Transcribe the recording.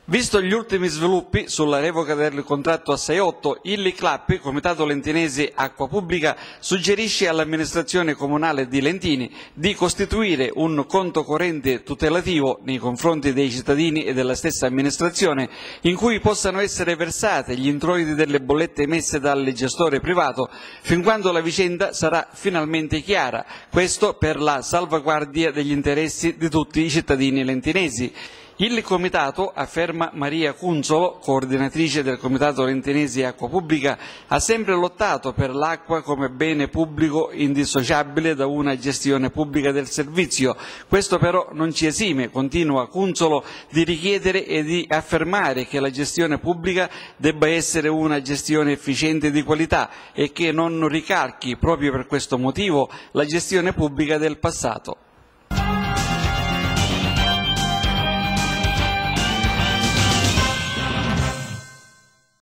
Visto gli ultimi sviluppi sulla revoca del contratto a 6-8, il CLAP, Comitato Lentinese Acqua Pubblica, suggerisce all'amministrazione comunale di Lentini di costituire un conto corrente tutelativo nei confronti dei cittadini e della stessa amministrazione, in cui possano essere versate gli introiti delle bollette emesse dal gestore privato, fin quando la vicenda sarà finalmente chiara, questo per la salvaguardia degli interessi di tutti i cittadini lentinesi. Il Comitato, afferma Maria Cunzolo, coordinatrice del Comitato Lentinese Acqua Pubblica, ha sempre lottato per l'acqua come bene pubblico indissociabile da una gestione pubblica del servizio. Questo però non ci esime, continua Cunzolo, di richiedere e di affermare che la gestione pubblica debba essere una gestione efficiente e di qualità e che non ricalchi, proprio per questo motivo, la gestione pubblica del passato.